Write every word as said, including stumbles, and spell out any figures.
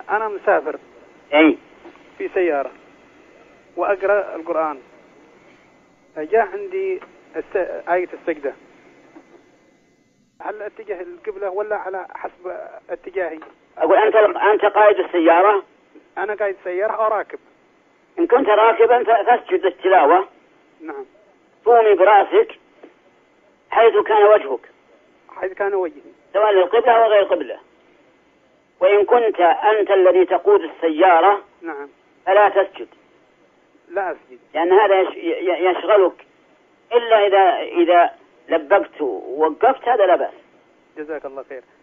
أنا مسافر أي في سيارة وأقرأ القرآن، جاء عندي الس... آية السجدة، هل أتجه القبلة ولا على حسب اتجاهي؟ أقول أنت أنت قائد السيارة؟ أنا قائد سيارة أو راكب. إن كنت راكبا فاسجد التلاوة. نعم. قومي برأسك حيث كان وجهك، حيث كان وجهي، سواء للقبلة أو غير القبلة. وإن كنت أنت الذي تقود السيارة نعم فلا تسجد، لا أسجد، لأن هذا يشغلك، إلا إذا إذا لبقت ووقفت هذا لا بأس. جزاك الله خير.